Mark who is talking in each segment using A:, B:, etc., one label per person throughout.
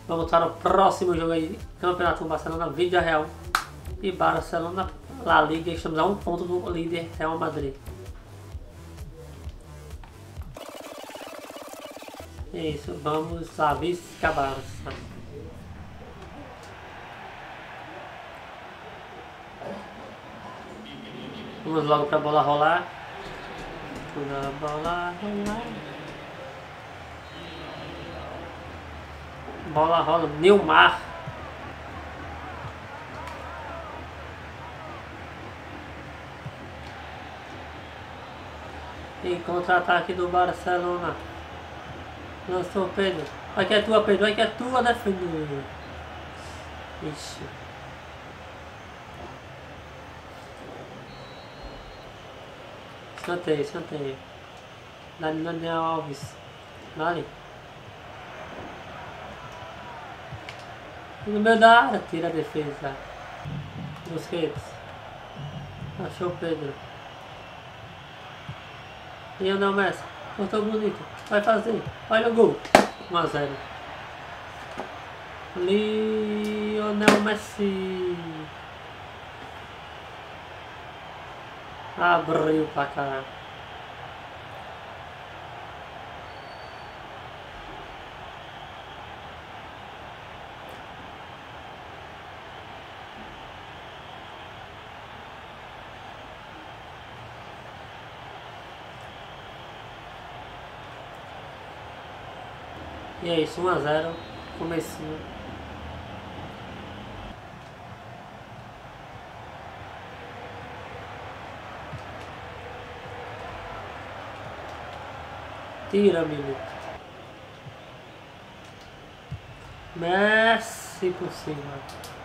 A: Vamos para o próximo jogo aí. Campeonato com Barcelona, Vídea Real e Barcelona La Liga. Estamos a 1 ponto do líder Real Madrid. Isso, vamos lá, Barça. Vamos logo para a bola rolar. Bola rola, Neymar. Em contra-ataque do Barcelona. Lançou Pedro. Vai que é tua, Pedro. Vai que é tua, defendendo. Ixi. Escanteio. Daniel Alves. Dali. No meio da área, tira a defesa. Busquets. Achou o Pedro. Lionel Messi. Cortou bonito. Vai fazer. Olha o gol. 1 a 0. Lionel Messi. Abriu pra cá. E é isso, 1 a 0, comecinho. Tira, menino. Messi por cima.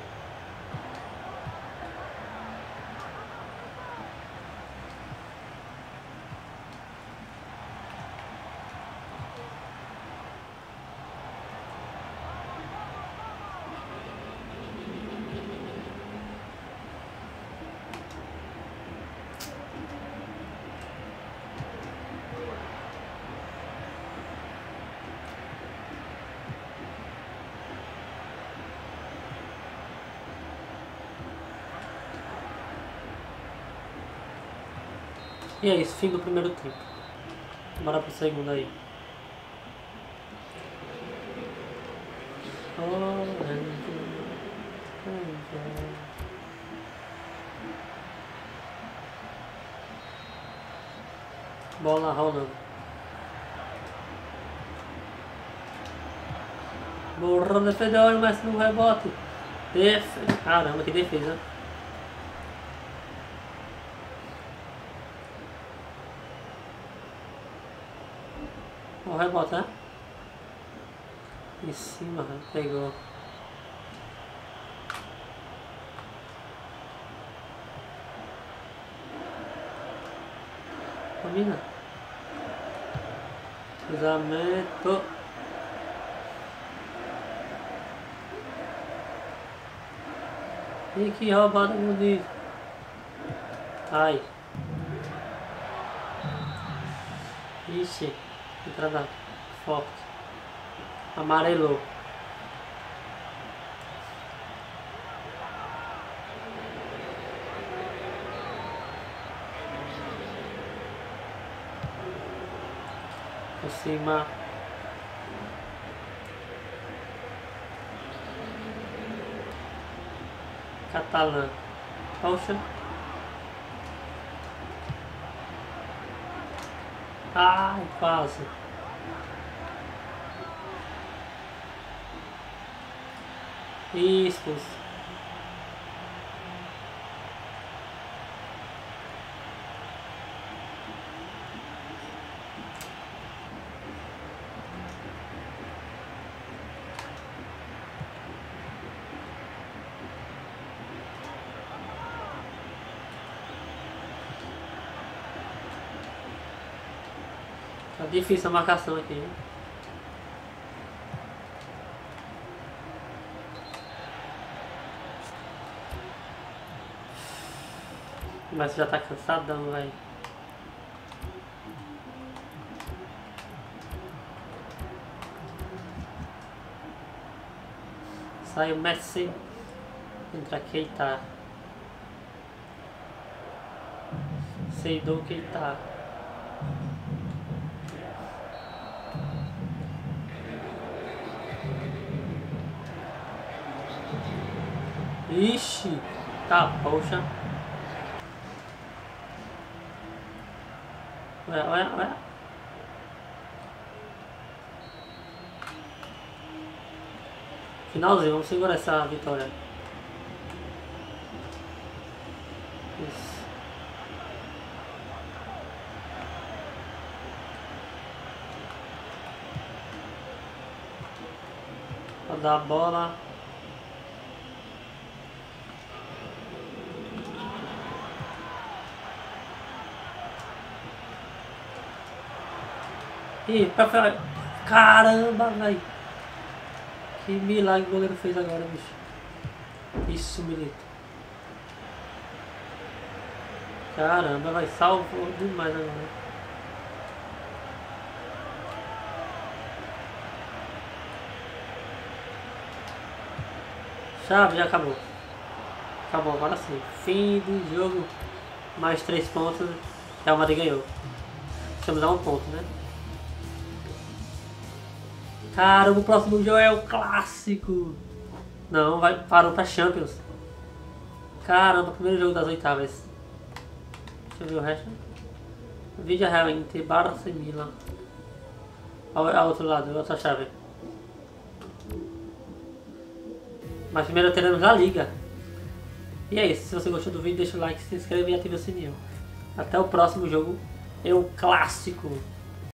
A: E é isso, fim do primeiro tempo. Bora pro segundo aí. Bola rolando. Borrão defendeu, olha o Messi no rebote. Caramba, que defesa. O rebote, né? Em cima, pegou. Domina. Cruzamento. E que roubada bonita. Ai. Ixi. Entrada forte. Amarelou. Por cima. Catalã. Poxa. Ai, quase. Isso. Tá difícil a marcação aqui, hein? Mas já tá cansadão, velho. Sai o Messi. Entra Keita. Seidou Keita. Ixi, tá, poxa. Olha. Finalzinho, vamos segurar essa vitória. Isso. Vou dar a bola. Ih, pra fora. Caramba, velho. Que milagre o goleiro fez agora, bicho. Isso, Milito. Caramba, vai salvou demais agora. Chave, já acabou. Acabou, agora sim. Fim do jogo. Mais 3 pontos. Real Madrid ganhou. Estamos a 1 ponto, né? Caramba, o próximo jogo é o clássico. Não, parou pra Champions. Caramba, primeiro jogo das oitavas. Deixa eu ver o resto. Villarreal Inter, Barça e Milan. Ao outro lado, a outra chave. Mas primeiro teremos a Liga. E é isso, se você gostou do vídeo, deixa o like, se inscreve e ativa o sininho. Até o próximo jogo, é o clássico.